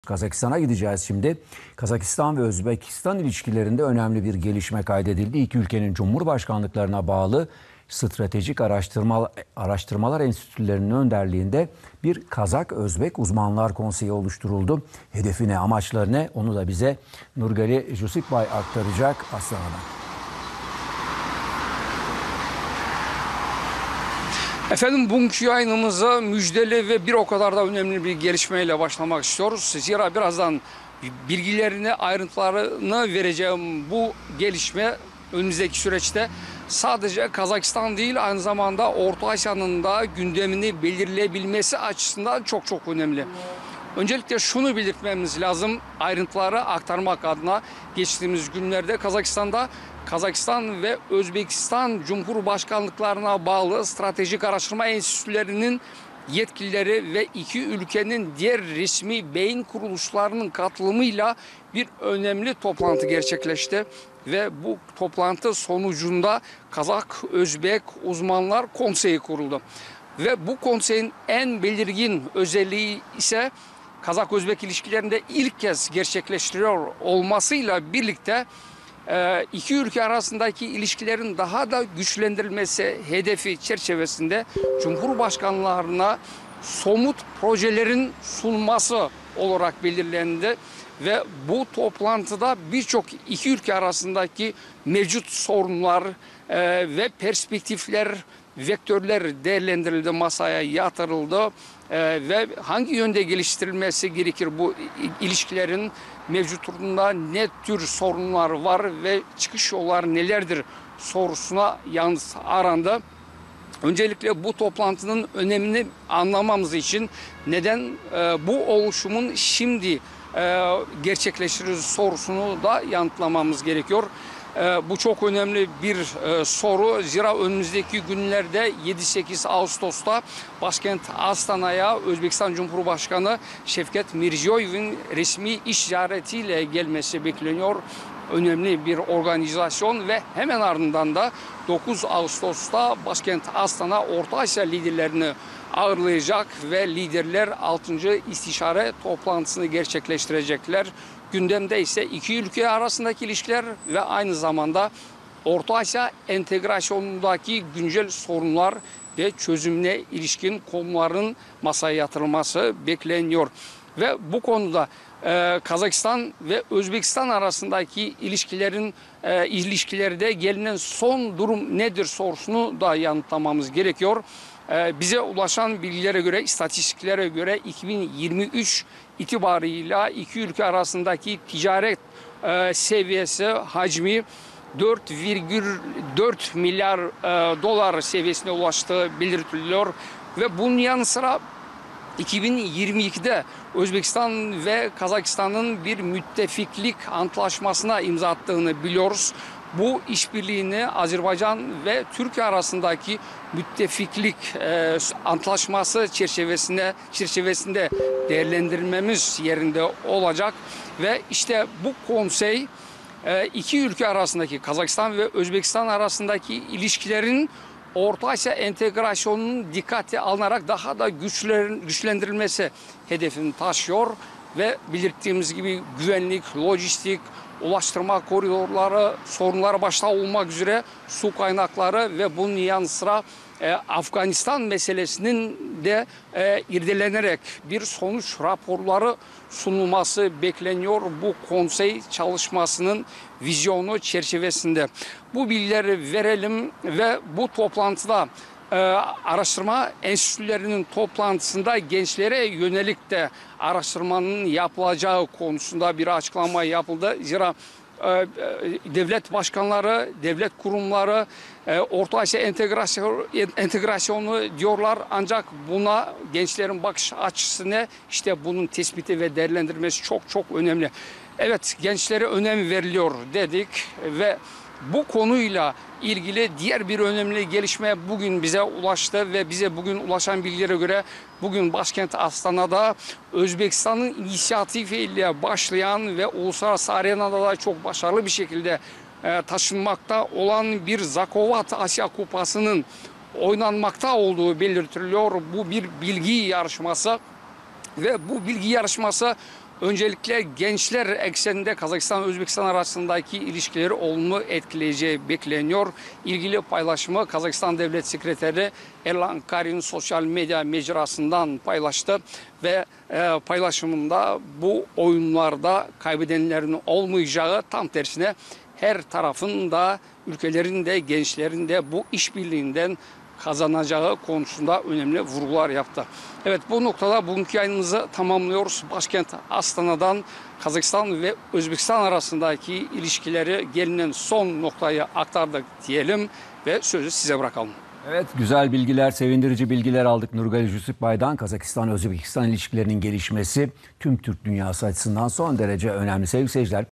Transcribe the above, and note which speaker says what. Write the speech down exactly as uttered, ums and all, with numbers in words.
Speaker 1: Kazakistan'a gideceğiz şimdi. Kazakistan ve Özbekistan ilişkilerinde önemli bir gelişme kaydedildi. İki ülkenin cumhurbaşkanlıklarına bağlı stratejik araştırma, araştırmalar enstitülerinin önderliğinde bir Kazak-Özbek Uzmanlar Konseyi oluşturuldu. Hedefi ne, amaçları ne? Onu da bize Nurgali Jusipbay aktaracak Astana'dan.
Speaker 2: Efendim, bugünkü yayınımıza müjdeli ve bir o kadar da önemli bir gelişmeyle başlamak istiyoruz. Zira birazdan bilgilerini, ayrıntılarını vereceğim bu gelişme önümüzdeki süreçte sadece Kazakistan değil, aynı zamanda Orta Asya'nın da gündemini belirleyebilmesi açısından çok çok önemli. Öncelikle şunu belirtmemiz lazım, ayrıntıları aktarmak adına. Geçtiğimiz günlerde Kazakistan'da Kazakistan ve Özbekistan Cumhurbaşkanlıklarına bağlı stratejik araştırma enstitülerinin yetkilileri ve iki ülkenin diğer resmi beyin kuruluşlarının katılımıyla bir önemli toplantı gerçekleşti. Ve bu toplantı sonucunda Kazak-Özbek Uzmanlar Konseyi kuruldu. Ve bu konseyin en belirgin özelliği ise Kazak-Özbek ilişkilerinde ilk kez gerçekleştiriyor olmasıyla birlikte iki ülke arasındaki ilişkilerin daha da güçlendirilmesi hedefi çerçevesinde Cumhurbaşkanlarına somut projelerin sunması olarak belirlendi. Ve bu toplantıda birçok iki ülke arasındaki mevcut sorunlar ve perspektifler, vektörler değerlendirildi, masaya yatırıldı. Ve hangi yönde geliştirilmesi gerekir bu ilişkilerin, mevcutluğunda ne tür sorunlar var ve çıkış yolları nelerdir sorusuna yanıt arandı. Öncelikle bu toplantının önemini anlamamız için neden e, bu oluşumun şimdi e, gerçekleştirir sorusunu da yanıtlamamız gerekiyor. E, bu çok önemli bir e, soru. Zira önümüzdeki günlerde yedi sekiz Ağustos'ta başkent Astana'ya Özbekistan Cumhurbaşkanı Şevket Mirziyoyev'in resmi iş ziyaretiyle gelmesi bekleniyor. Önemli bir organizasyon ve hemen ardından da dokuz Ağustos'ta başkent Astana Orta Asya liderlerini ağırlayacak ve liderler altıncı istişare toplantısını gerçekleştirecekler. Gündemde ise iki ülke arasındaki ilişkiler ve aynı zamanda Orta Asya entegrasyonundaki güncel sorunlar ve çözümüne ilişkin konuların masaya yatırılması bekleniyor. Ve bu konuda e, Kazakistan ve Özbekistan arasındaki ilişkilerin e, ilişkilerde gelinen son durum nedir sorusunu da yanıtlamamız gerekiyor. E, bize ulaşan bilgilere göre, istatistiklere göre iki bin yirmi üç itibarıyla iki ülke arasındaki ticaret e, seviyesi, hacmi dört virgül dört milyar e, dolar seviyesine ulaştığı belirtiliyor. Ve bunun yanı sıra iki bin yirmi ikide Özbekistan ve Kazakistan'ın bir müttefiklik antlaşmasına imza attığını biliyoruz. Bu işbirliğini Azerbaycan ve Türkiye arasındaki müttefiklik e, antlaşması çerçevesinde çerçevesinde değerlendirmemiz yerinde olacak. Ve işte bu konsey e, iki ülke arasındaki, Kazakistan ve Özbekistan arasındaki ilişkilerin Orta Asya entegrasyonunun dikkate alınarak daha da güçlendirilmesi hedefini taşıyor ve belirttiğimiz gibi güvenlik, lojistik, ulaştırma koridorları, sorunlar başta olmak üzere su kaynakları ve bunun yanı sıra e, Afganistan meselesinin de e, irdelenerek bir sonuç raporları sunulması bekleniyor bu konsey çalışmasının vizyonu çerçevesinde. Bu bilgileri verelim ve bu toplantıda e, araştırma enstitülerinin toplantısında gençlere yönelik de araştırmanın yapılacağı konusunda bir açıklama yapıldı. Zira e, devlet başkanları, devlet kurumları e, Orta Asya entegrasyon, entegrasyonu diyorlar, ancak buna gençlerin bakış açısı ne? İşte bunun tespiti ve değerlendirmesi çok çok önemli. Evet, gençlere önem veriliyor dedik ve bu konuyla ilgili diğer bir önemli gelişme bugün bize ulaştı ve bize bugün ulaşan bilgilere göre bugün başkent Astana'da Özbekistan'ın inisiyatifiyle başlayan ve uluslararası arenada da çok başarılı bir şekilde e, taşınmakta olan bir Zakovat Asya Kupası'nın oynanmakta olduğu belirtiliyor. Bu bir bilgi yarışması ve bu bilgi yarışması öncelikle gençler ekseninde Kazakistan ve Özbekistan arasındaki ilişkileri olumlu etkileyeceği bekleniyor. İlgili paylaşımı Kazakistan Devlet Sekreteri Erlan Karin sosyal medya mecrasından paylaştı ve e, paylaşımında bu oyunlarda kaybedenlerin olmayacağı, tam tersine her tarafın da, ülkelerin de, gençlerin de bu işbirliğinden kazanacağı konusunda önemli vurgular yaptı. Evet, bu noktada bugünkü yayınımızı tamamlıyoruz. Başkent Astana'dan Kazakistan ve Özbekistan arasındaki ilişkileri gelinen son noktayı aktardık diyelim ve sözü size bırakalım.
Speaker 1: Evet, güzel bilgiler, sevindirici bilgiler aldık Nurgali Jusupbay'dan. Kazakistan-Özbekistan ilişkilerinin gelişmesi tüm Türk dünyası açısından son derece önemli sevgili seyirciler.